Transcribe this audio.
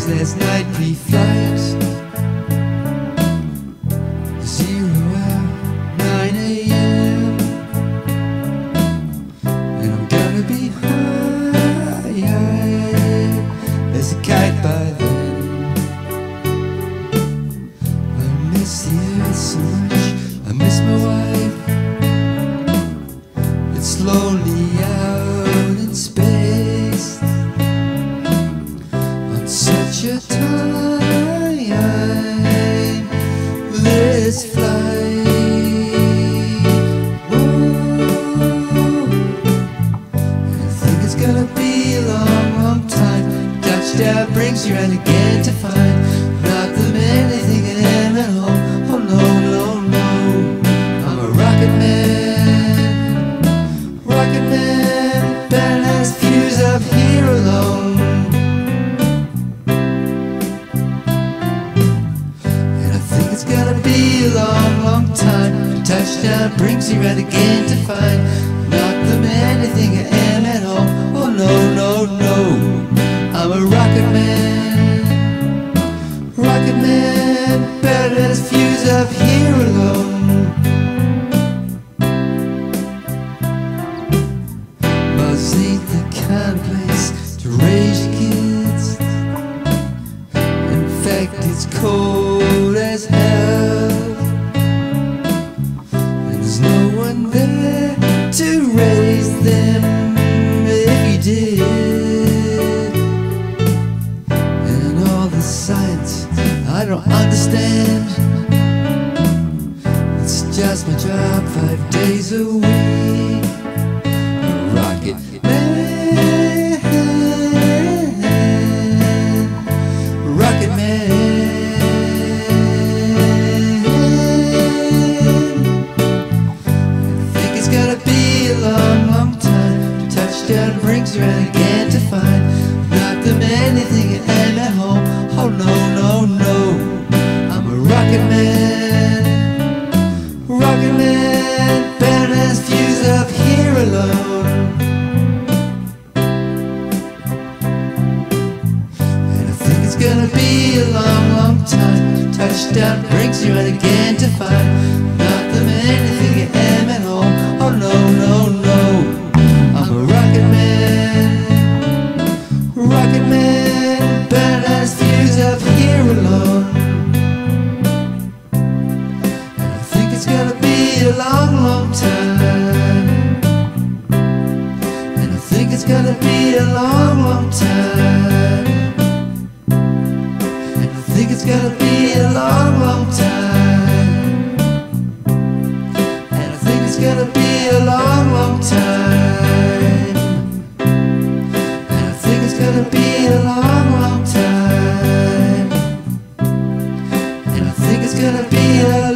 last night pre-flight, 0 hour, 9 a.m. And I'm gonna be high as a kite by then. I miss the earth so much, I miss my wife. It's lonely out in space on such a timeless flight. Whoa. I think it's gonna be a long, long time. Touchdown brings you around again to find not the man they think I am at home. Oh no, no, no, I'm a rocket man. Rocket man, badass fuse up here alone. And I think it's gonna be a long, long time. Touchdown brings you right again to find not the man you think I am at home. Oh no, no, no, I'm a rocket man. Rocket man, badass fuse up here alone. Ain't the kind of place to raise your kids. In fact, it's cold as hell, and there's no one there to raise them if you did. And all the science I don't understand, it's just my job 5 days a week. Rocket man, rocket man. I think it's gonna be a long, long time. Touchdown brings you around again to find not the man you think I am at home. Oh no, no, no, I'm a rocket man. Rocket man, badass fuse up here alone. It's gonna be a long, long time. Touchdown brings you out again to find not the man you think I am at home. Oh no, no, no, I'm a rocket man. Rocket man, badass fuse up here alone. And I think it's gonna be a long, long time. And I think it's gonna be a long, long time. I think it's gonna be a long, long time. And I think it's gonna be a long, long time. And I think it's gonna be a long, long time. And I think it's gonna be a